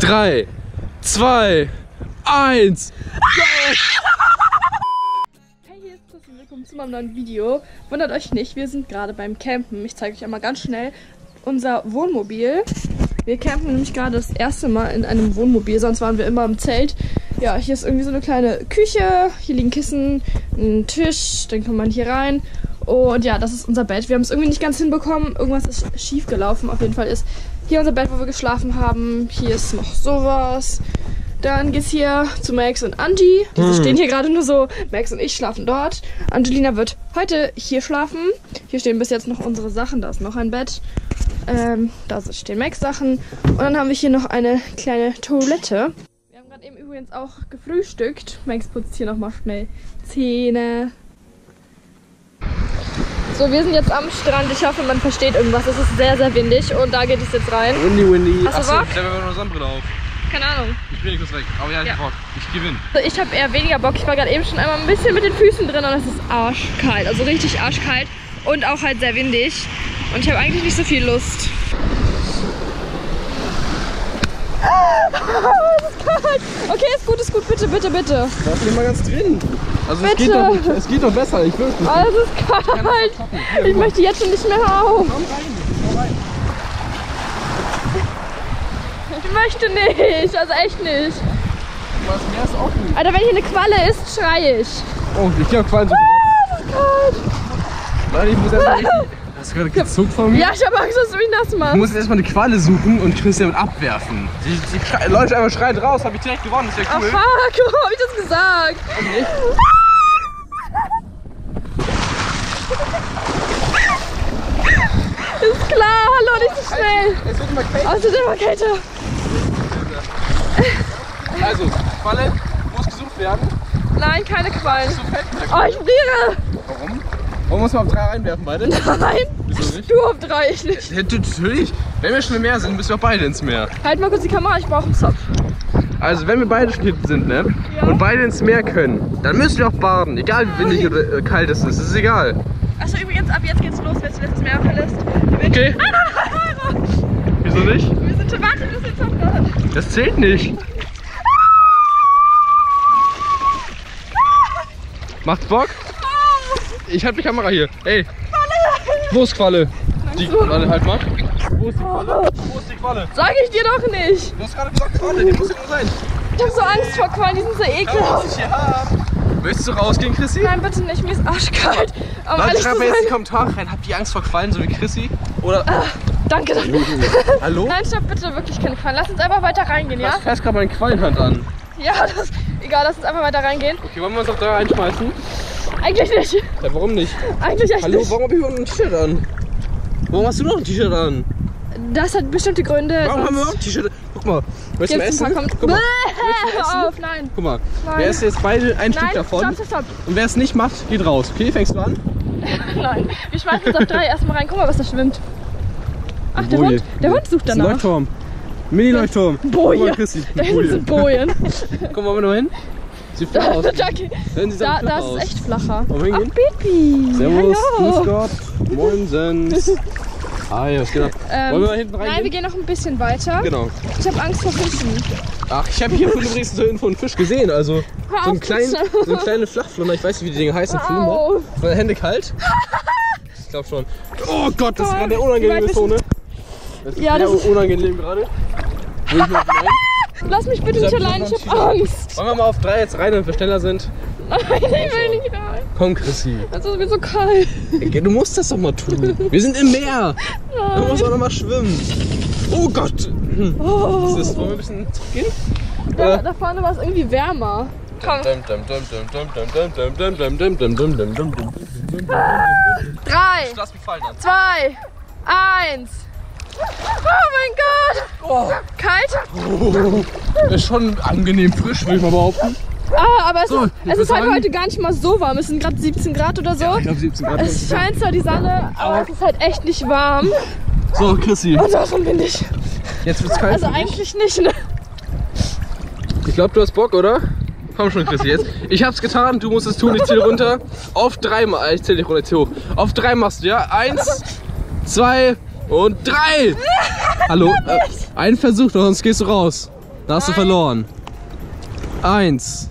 3, 2, 1. Hey, hier ist Chrissy, willkommen zu meinem neuen Video. Wundert euch nicht, wir sind gerade beim Campen. Ich zeige euch einmal ganz schnell unser Wohnmobil. Wir campen nämlich gerade das erste Mal in einem Wohnmobil, sonst waren wir immer im Zelt. Ja, hier ist irgendwie so eine kleine Küche, hier liegen Kissen, ein Tisch, dann kommt man hier rein. Und ja, das ist unser Bett. Wir haben es irgendwie nicht ganz hinbekommen, irgendwas ist schief gelaufen. Auf jeden Fall ist hier unser Bett, wo wir geschlafen haben. Hier ist noch sowas. Dann geht's hier zu Max und Angie. Die stehen hier gerade nur so. Max und ich schlafen dort. Angelina wird heute hier schlafen. Hier stehen bis jetzt noch unsere Sachen. Da ist noch ein Bett. Da stehen Max Sachen. Und dann haben wir hier noch eine kleine Toilette. Wir haben gerade eben übrigens auch gefrühstückt. Max putzt hier nochmal schnell Zähne. So, wir sind jetzt am Strand. Ich hoffe, man versteht irgendwas. Es ist sehr, sehr windig. Und da geht es jetzt rein. Windy. Hast du Bock? Ich habe aber noch Sonnenbrille auf. Keine Ahnung. Ich bin kurz weg. Aber ja, ich hab Bock. Ich gewinne. Also ich habe eher weniger Bock. Ich war gerade eben schon einmal ein bisschen mit den Füßen drin und es ist arschkalt. Also richtig arschkalt und auch halt sehr windig. Und ich habe eigentlich nicht so viel Lust. Es ist kalt. Okay, ist gut. Bitte. Lass mich mal ganz drin. Also Bitte. Es geht doch besser. Ich will es nicht. Oh, es ist kalt. Ich möchte jetzt schon nicht mehr auf. Komm rein. Ich möchte nicht. Also echt nicht. Das Meer ist offen. Alter, wenn hier eine Qualle ist, schreie ich. Oh, ich glaube Quallen so. Es ist kalt. Nein, ich muss erstmal richtig. Hast du gerade gezuckt von mir? Ja, ich habe Angst, dass du mich nass Ich machst. muss jetzt erstmal eine Qualle suchen und Christian abwerfen. Die Leute einfach schreien raus, habe ich direkt gewonnen, das ist ja Oh cool. fuck, warum hab ich das gesagt? Ist klar, hallo, nicht so schnell. Es wird immer kälter. Oh, es wird immer kälter. Also, Qualle muss gesucht werden. Nein, keine Quallen. So fett mit der Oh, Qualle. ich friere. Warum? Warum muss man auf 3 reinwerfen, beide? Nein, Wieso nicht? du auf 3, ich nicht. Ja, natürlich. Wenn wir schon im Meer sind, müssen wir auch beide ins Meer. Halt mal kurz die Kamera, ich brauche einen Zopf. Also, wenn wir beide schon hinten sind, ne? Ja. Und beide ins Meer können, dann müssen wir auch baden. Egal wie windig oder kalt es ist. Das ist egal. Achso, übrigens, ab jetzt geht's los, wenn du das Meer verlässt. Okay. Wieso nicht? Wir sind warte, du bist jetzt auf dort. Das zählt nicht. Macht's Bock? Ich hab die Kamera hier. Ey. Wo ist Qualle? Die Qualle halt mal. Wo ist die Qualle? Wo ist die Qualle? Sag ich dir doch nicht. Du hast gerade gesagt Qualle, die muss irgendwo sein. Ich hab so Angst vor Quallen, die sind so Da ekelhaft. muss ich hier haben. Möchtest du rausgehen, Chrissy? Nein, bitte nicht, mir ist arschkalt. Aber Leute, ehrlich schreibt zu mir jetzt in die sein, Kommentare rein. Habt ihr Angst vor Quallen, so wie Chrissy? Oder. danke. Hallo? Nein, stopp, bitte, wirklich keine Quallen. Lass uns einfach weiter reingehen, ja? Du fährst gerade meine Quallenhand an. Ja, egal, lass uns einfach weiter reingehen. Okay, wollen wir uns auf 3 einschmeißen? Eigentlich nicht. Ja, warum nicht? Eigentlich echt Hallo, nicht. warum hab ich überhaupt ein T-Shirt an? Warum hast du noch ein T-Shirt an? Das hat bestimmte Gründe. Warum haben wir sonst überhaupt ein T-Shirt an? Guck mal, willst du mal gibt's ein essen? paar Guck mal. Hör auf, nein. Guck mal, Nein. wer ist jetzt beide ein Stück Nein, davon? stopp. Und wer es nicht macht, geht raus. Okay, fängst du an? Nein. Wir schmeißen uns auf 3 erstmal rein. Guck mal, was da schwimmt. Ach, der Boje. Hund sucht Das ist ein danach. Leuchtturm. Mini-Leuchtturm. Guck Boje. mal, Chrissy, Da eine hinten sind Bojen. Komm, wollen wir noch hin? Sieht flach aus. Okay. Hören Sie Da flach ist aus. es echt flacher. Wollen wir Ach, hingehen? Pipi. Servus, Hallo. grüß Gott, moinsens. Hi, was geht ab? Wollen wir mal hinten reingehen? Nein, wir gehen noch ein bisschen weiter. Genau. Ich habe Angst vor Fischen. Ach, ich habe hier übrigens zur Info einen Fisch gesehen, also Hör so auf, eine kleine Flachflunner, ich weiß nicht, wie die Dinge heißen, Hör Flunder. auf. Ist meine Hände kalt? Ich glaube schon. Oh Gott, das ist Komm, gerade eine wie unangenehme weit Zone. Das ist Ja, sehr das ist- unangenehm gerade. Will ich mal rein? Lass mich bitte nicht allein, ich hab Angst. Wollen wir mal auf 3 jetzt rein, wenn wir schneller sind? Nein, ich will nicht rein. Komm, Chrissy. Es ist mir so kalt. Du musst das doch mal tun. Wir sind im Meer. Da muss auch noch mal schwimmen. Oh Gott. Oh. Was ist das? Wollen wir ein bisschen zurückgehen? Da vorne war es irgendwie wärmer. Komm. 3, Lass mich fallen dann. 2, 1. Oh mein Gott. Oh. Kalt? Ist schon angenehm frisch, würde ich mal behaupten. Ah, aber es So, ist ich würd halt sagen- heute gar nicht mal so warm. Es sind gerade 17 Grad oder so. Ich glaube 17 Grad. Es scheint zwar die Sonne, aber es ist halt echt nicht warm. So, Chrissy, Und davon bin ich. jetzt wird's kalt. Also für dich. eigentlich nicht, ne? Ich glaube, du hast Bock, oder? Komm schon, Chrissy, jetzt. Ich hab's getan, du musst es tun. Ich zähle runter. Auf 3 mal. Ich zähle nicht runter, ich zähle hoch. Auf 3 machst du, ja? 1, 2 und 3. Hallo? Ein Versuch, sonst gehst du raus. Da hast du verloren. 1,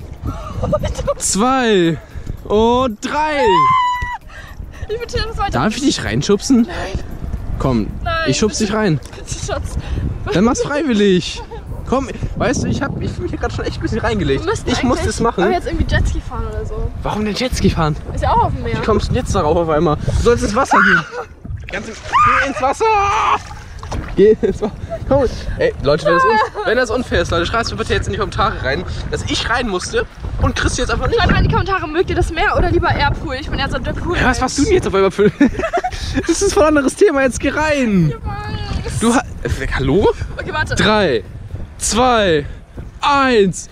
2 und 3. Ich bitte das weiter. Darf ich dich reinschubsen? Nein. Komm, Nein, ich schubs dich rein. Schatz. Dann mach's freiwillig. Komm, weißt du, ich hab mich hier gerade schon echt ein bisschen reingelegt. Ich muss das machen. Aber jetzt irgendwie Jetski fahren oder so. Warum denn Jetski fahren? Ist ja auch auf dem Meer. Wie kommst du denn jetzt darauf auf einmal? Du sollst ins Wasser gehen. Geh ins Wasser! Geh ins Wasser. Komm. Ey, Leute, wenn das unfair ist, Leute, schreibst du bitte jetzt in die Kommentare rein, dass ich rein musste und Chris jetzt einfach nicht. Schreibt mal in die Kommentare, mögt ihr das Meer oder lieber Airpool? Ich bin eher so der Pool. Ja, was machst du denn jetzt auf einmal für... Das ist ein voll anderes Thema, jetzt geh rein. Du hallo? Okay, warte. 3, 2, 1.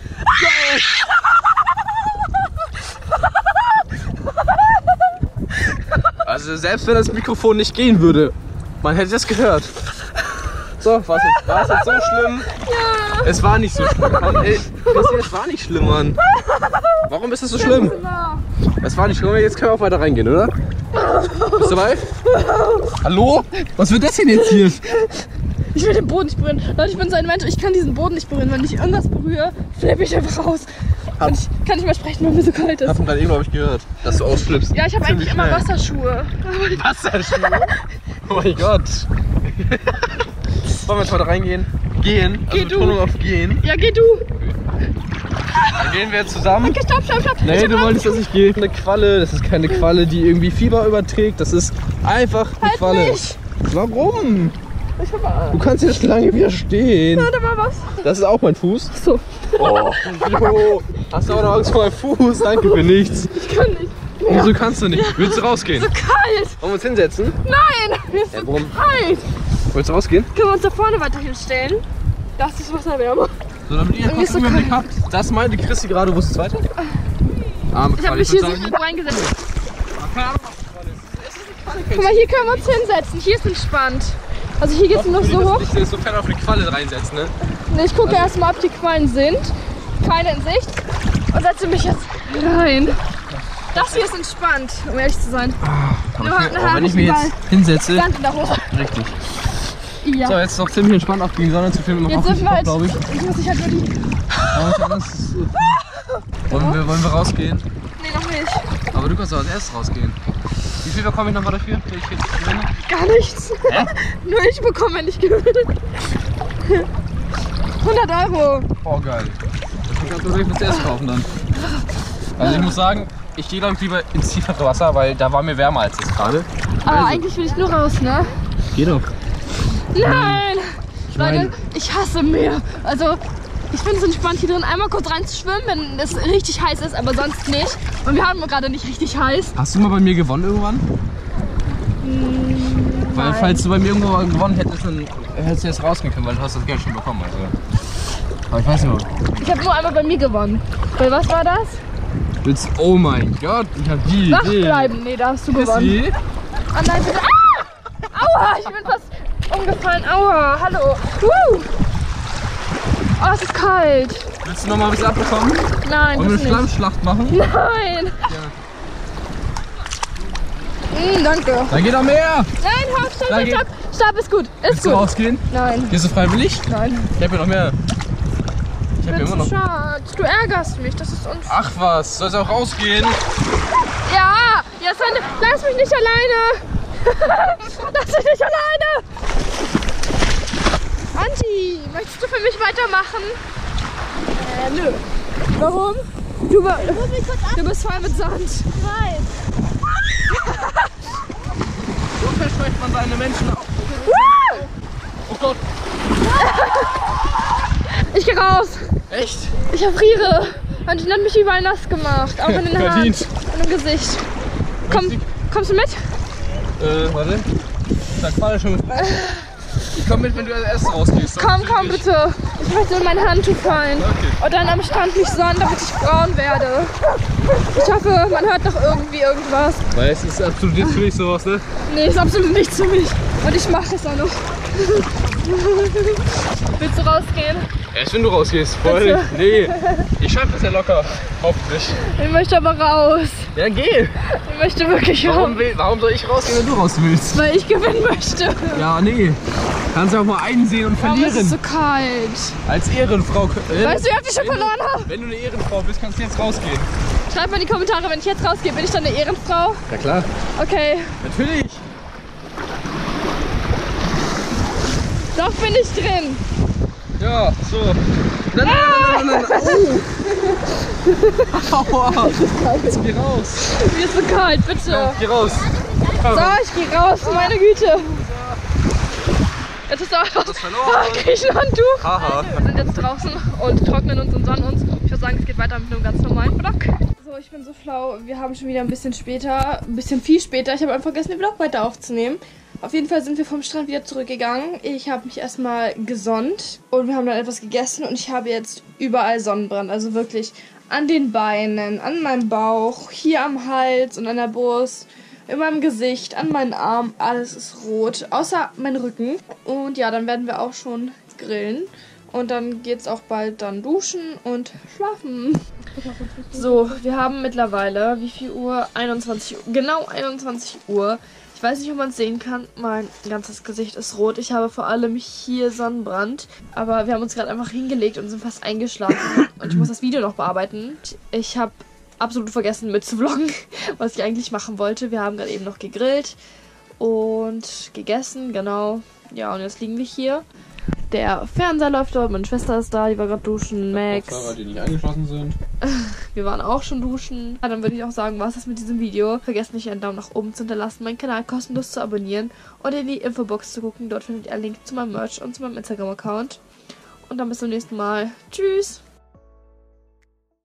Also selbst wenn das Mikrofon nicht gehen würde, man hätte es gehört. So, war es jetzt so schlimm? Ja. Es war nicht so schlimm. Mann, ey, es war nicht schlimm, Mann. Warum ist das so schlimm? Es war nicht schlimm, jetzt können wir auch weiter reingehen, oder? Bist du dabei? Hallo? Was wird das denn jetzt hier? Ich will den Boden nicht berühren. Leute, ich bin so ein Mensch, ich kann diesen Boden nicht berühren. Wenn ich irgendwas berühre, flippe ich einfach raus. Und ich kann nicht mehr sprechen, weil mir so kalt ist. Hab von gerade eben, glaube ich, gehört, dass du ausflippst. Ja, ich habe eigentlich immer Wasserschuhe. Wasserschuhe? Oh mein Gott. Wollen wir jetzt heute reingehen? Gehen? Geh also du. Betonung auf gehen. Ja, geh du. Dann gehen wir jetzt zusammen. Okay, stopp. Nee, du wolltest, dass ich gehe. Eine Qualle, das ist keine Qualle, die irgendwie Fieber überträgt. Das ist einfach eine Halt Qualle. mich. Warum? Ich hab mal. Du kannst jetzt lange widerstehen. Ja, da war was. Das ist auch mein Fuß. So. Oh, jo. Hast du auch noch Angst vor meinem Fuß? Danke für nichts. Ich kann nicht. Wieso kannst du nicht? Willst du rausgehen? So kalt. Wollen wir uns hinsetzen? Nein, mir ist so warum? kalt. Willst du rausgehen? Können wir uns da vorne weiter hinstellen? Da ist das Wasser wärmer. So, damit ihr kurz einen Überblick habt. Das meinte Christi gerade, wo ist das zweite? Arme Ich habe mich hier so reingesetzt. Keine Ahnung, was das ist. Guck mal, hier können wir uns hinsetzen. Hier ist entspannt. Also hier geht es noch so hoch. Ich will so fett auf die Qualle reinsetzen, ne? Nee, ich gucke erstmal, ob die Quallen sind. Keine in Sicht. Und setze mich jetzt rein. Das hier ist entspannt, um ehrlich zu sein. Wenn ich mich jetzt hinsetze. Sand in der Hose. Richtig. Ja. So, jetzt ist es noch ziemlich entspannt, auch gegen die Sonne zu filmen. Jetzt sind wir halt, glaube ich. Ich muss halt nur die... Wollen wir rausgehen? Nee, noch nicht. Aber du kannst doch als erstes rausgehen. Wie viel bekomme ich nochmal dafür? Wenn ich jetzt gewinne? Gar nichts. Hä? Nur ich bekomme, wenn ich gewinne. 100 €. Oh, geil. Ich kann das wirklich zuerst kaufen dann. Also ich muss sagen, ich gehe dann lieber ins tiefere Wasser, weil da war mir wärmer als jetzt gerade. Aber eigentlich will ich nur raus, ne? Geh doch. Nein! mein- Leute, ich hasse Meer. Also, ich finde es entspannt, hier drin einmal kurz reinzuschwimmen, wenn es richtig heiß ist, aber sonst nicht. Und wir haben gerade nicht richtig heiß. Hast du mal bei mir gewonnen irgendwann? Weil Nein. falls du bei mir irgendwo mal gewonnen hättest, dann hättest du jetzt rausgehen können, weil du hast das Geld schon bekommen. Also. Aber ich weiß nicht. Ich habe nur einmal bei mir gewonnen. Bei was war das? Willst, oh mein Gott, ich hab die Wach Idee. bleiben. Nee, da hast du gewonnen. Chrissy? Ah nein, bitte. Ah! Aua, ich bin fast umgefallen. Aua, hallo. Oh, es ist kalt. Willst du noch mal ein bisschen abbekommen? Nein, Wollen wir das eine nicht. Schlammschlacht machen? Nein. Danke. Dann geht noch mehr! Nein, stopp, Dann stopp, stopp. Stopp, ist gut. Ist Willst du gut. rausgehen? Nein. Gehst du freiwillig? Nein. Ich hab hier noch mehr. Ich hab hier immer noch. Schatz, du ärgerst mich, das ist unfair. Ach was, sollst du auch rausgehen? Ja, Sande, lass mich nicht alleine. Lass mich nicht alleine. Anti, möchtest du für mich weitermachen? Nö. Warum? Du bist voll mit Sand. Nein. So verspricht man seine Menschen auch. Oh Gott. Ich geh raus. Echt? Ich erfriere. Und ich hat mich überall nass gemacht. Auch in den Haaren Verdient. und im Gesicht. Kommst du mit? Warte. Sag mal schon. Ich komm mit, wenn du als erstes rausgehst. Komm bitte. Ich möchte in mein Handtuch fallen. Okay. Und dann am Strand mich sonnen, damit ich braun werde. Ich hoffe, man hört noch irgendwie irgendwas. Weil es ist absolut jetzt für dich sowas, ne? Nee, ist absolut nichts für mich. Und ich mache es auch noch. Willst du rausgehen? Erst wenn du rausgehst. Vorher nicht. Nee. Ich schaff das ja locker. Hoffentlich. Ich möchte aber raus. Ja, geh! Ich möchte wirklich Warum soll ich rausgehen, wenn du raus willst? Weil ich gewinnen möchte. Ja, nee. Kannst du auch mal einsehen und Warum verlieren. ist es so kalt? Als Ehrenfrau. Weißt du, wie oft ich schon verloren habe? Wenn du eine Ehrenfrau bist, kannst du jetzt rausgehen. Schreib mal in die Kommentare, wenn ich jetzt rausgehe, bin ich dann eine Ehrenfrau? Ja klar. Okay. Natürlich. Doch bin ich drin. Ja, so. Nein. Oh. Aua. Jetzt geh raus. Mir ist so kalt, bitte. Ja, geh raus. So, ich gehe raus, meine Güte. Jetzt ist auch Das verloren. krieg ich ein Handtuch. Haha. Wir sind jetzt draußen und trocknen uns und sonnen uns. Ich würde sagen, es geht weiter mit einem ganz normalen Vlog. So, ich bin so flau. Wir haben schon wieder ein bisschen viel später. Ich habe einfach vergessen, den Vlog weiter aufzunehmen. Auf jeden Fall sind wir vom Strand wieder zurückgegangen. Ich habe mich erstmal gesonnt und wir haben dann etwas gegessen und ich habe jetzt überall Sonnenbrand. Also wirklich an den Beinen, an meinem Bauch, hier am Hals und an der Brust, in meinem Gesicht, an meinen Armen. Alles ist rot, außer mein Rücken. Und ja, dann werden wir auch schon grillen. Und dann geht's auch bald dann duschen und schlafen. So, wir haben mittlerweile, wie viel Uhr? 21 Uhr. Genau 21 Uhr. Ich weiß nicht, ob man es sehen kann. Mein ganzes Gesicht ist rot. Ich habe vor allem hier Sonnenbrand. Aber wir haben uns gerade einfach hingelegt und sind fast eingeschlafen. Und ich muss das Video noch bearbeiten. Ich habe absolut vergessen mitzuvloggen, was ich eigentlich machen wollte. Wir haben gerade eben noch gegrillt und gegessen, genau. Ja, und jetzt liegen wir hier. Der Fernseher läuft dort, meine Schwester ist da, die war gerade duschen, Max. Kopfhörer, die nicht angeschlossen sind. Wir waren auch schon duschen. Ja, dann würde ich auch sagen, was ist mit diesem Video. Vergesst nicht, einen Daumen nach oben zu hinterlassen, meinen Kanal kostenlos zu abonnieren und in die Infobox zu gucken. Dort findet ihr einen Link zu meinem Merch und zu meinem Instagram-Account. Und dann bis zum nächsten Mal. Tschüss!